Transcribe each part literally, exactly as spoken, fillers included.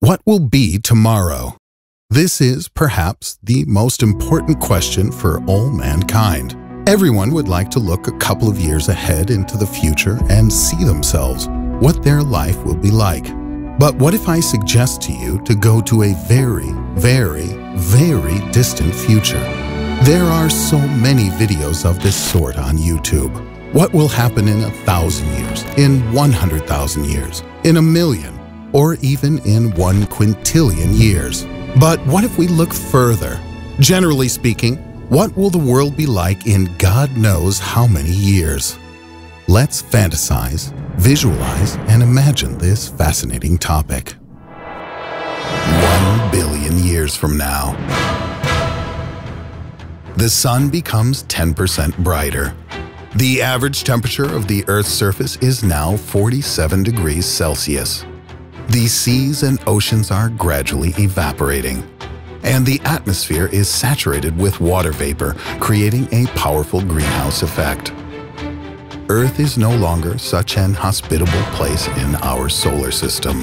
What will be tomorrow? This is perhaps the most important question for all mankind. Everyone would like to look a couple of years ahead into the future and see themselves, what their life will be like. But what if I suggest to you to go to a very, very, very distant future? There are so many videos of this sort on YouTube. What will happen in a thousand years, in one hundred thousand years, in a million, or even in one quintillion years? But what if we look further? Generally speaking, what will the world be like in God knows how many years? Let's fantasize, visualize, and imagine this fascinating topic. One billion years from now. The sun becomes ten percent brighter. The average temperature of the Earth's surface is now forty-seven degrees Celsius. The seas and oceans are gradually evaporating, and the atmosphere is saturated with water vapor, creating a powerful greenhouse effect. Earth is no longer such an hospitable place in our solar system.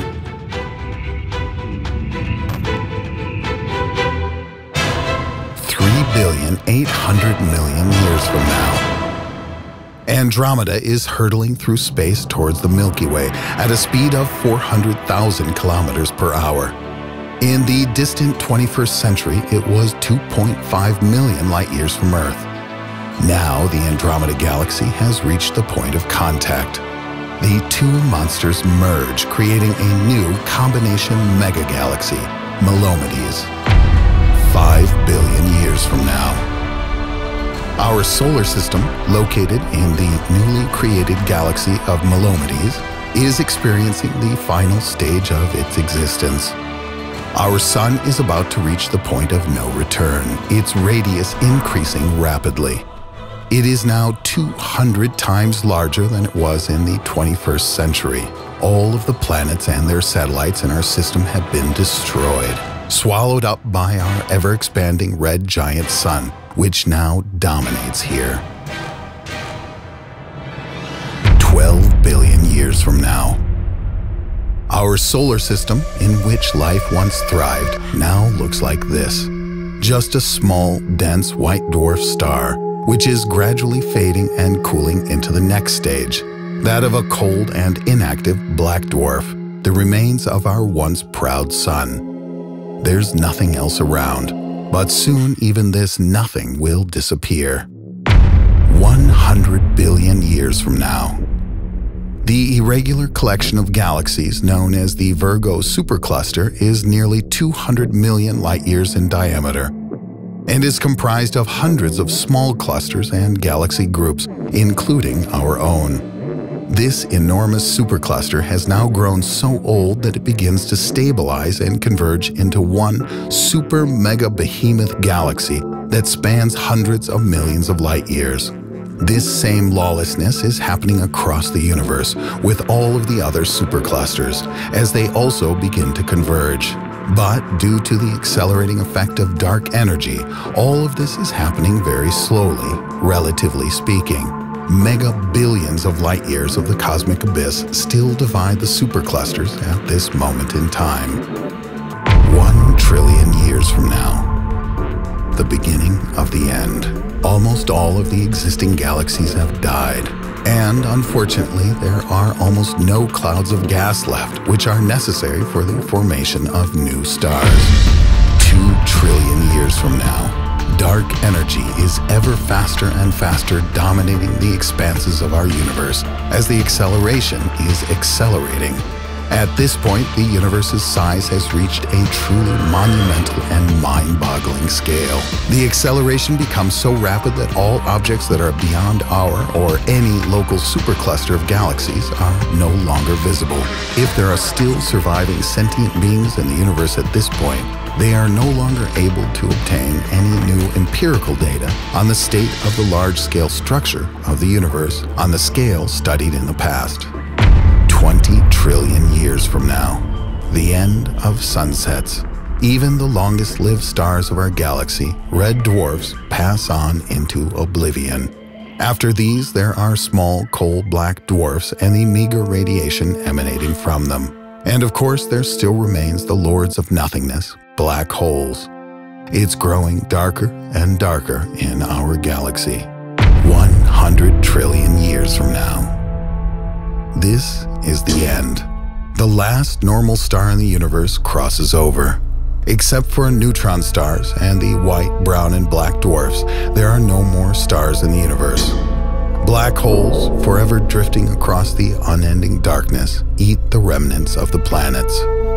three billion eight hundred million years from now. Andromeda is hurtling through space towards the Milky Way at a speed of four hundred thousand kilometers per hour. In the distant twenty-first century, it was two point five million light years from Earth. Now, the Andromeda galaxy has reached the point of contact. The two monsters merge, creating a new combination megagalaxy, Melomedes. Five billion years from now. Our solar system, located in the newly created galaxy of Melomedes, is experiencing the final stage of its existence. Our sun is about to reach the point of no return, its radius increasing rapidly. It is now two hundred times larger than it was in the twenty-first century. All of the planets and their satellites in our system have been destroyed, swallowed up by our ever-expanding red giant sun, which now dominates here. twelve billion years from now. Our solar system, in which life once thrived, now looks like this. Just a small, dense white dwarf star, which is gradually fading and cooling into the next stage, that of a cold and inactive black dwarf, the remains of our once proud sun. There's nothing else around, but soon even this nothing will disappear. one hundred billion years from now. The irregular collection of galaxies known as the Virgo supercluster is nearly two hundred million light-years in diameter and is comprised of hundreds of small clusters and galaxy groups, including our own. This enormous supercluster has now grown so old that it begins to stabilize and converge into one super mega behemoth galaxy that spans hundreds of millions of light years. This same lawlessness is happening across the universe with all of the other superclusters as they also begin to converge. But due to the accelerating effect of dark energy, all of this is happening very slowly, relatively speaking. Mega billions of light years of the cosmic abyss still divide the superclusters at this moment in time. One trillion years from now. The beginning of the end. Almost all of the existing galaxies have died, and unfortunately there are almost no clouds of gas left, which are necessary for the formation of new stars. Two trillion years from now. Dark energy is ever faster and faster dominating the expanses of our universe as the acceleration is accelerating. At this point, the universe's size has reached a truly monumental and mind-boggling scale. The acceleration becomes so rapid that all objects that are beyond our or any local supercluster of galaxies are no longer visible. If there are still surviving sentient beings in the universe at this point, they are no longer able to obtain any new empirical data on the state of the large-scale structure of the universe on the scale studied in the past. twenty trillion years from now, the end of sunsets. Even the longest-lived stars of our galaxy, red dwarfs, pass on into oblivion. After these, there are small coal black dwarfs and the meager radiation emanating from them. And of course, there still remains the lords of nothingness, black holes. It's growing darker and darker in our galaxy, one hundred trillion years from now. This is the end. The last normal star in the universe crosses over. Except for neutron stars and the white, brown, and black dwarfs, there are no more stars in the universe. Black holes, forever drifting across the unending darkness, eat the remnants of the planets.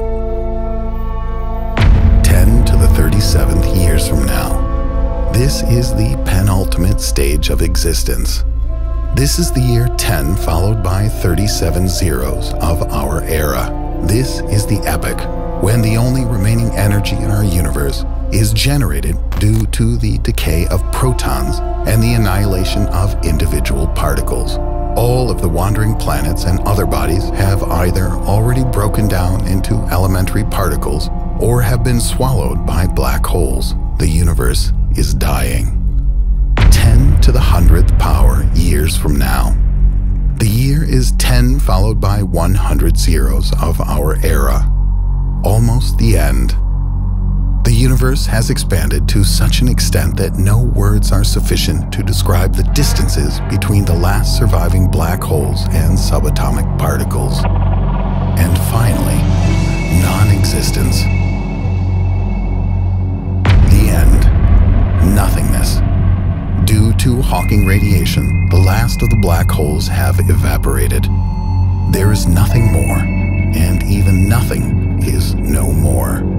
ten to the thirty-seventh years from now. This is the penultimate stage of existence. This is the year ten followed by thirty-seven zeros of our era. This is the epoch when the only remaining energy in our universe is generated due to the decay of protons and the annihilation of individual particles. All of the wandering planets and other bodies have either already broken down into elementary particles or have been swallowed by black holes. The universe is dying. ten to the hundredth power years from now. The year is ten followed by one hundred zeros of our era. Almost the end. The universe has expanded to such an extent that no words are sufficient to describe the distances between the last surviving black holes and subatomic particles. And finally, non-existence. The end. Nothingness. Due to Hawking radiation, the last of the black holes have evaporated. There is nothing more, and even nothing is no more.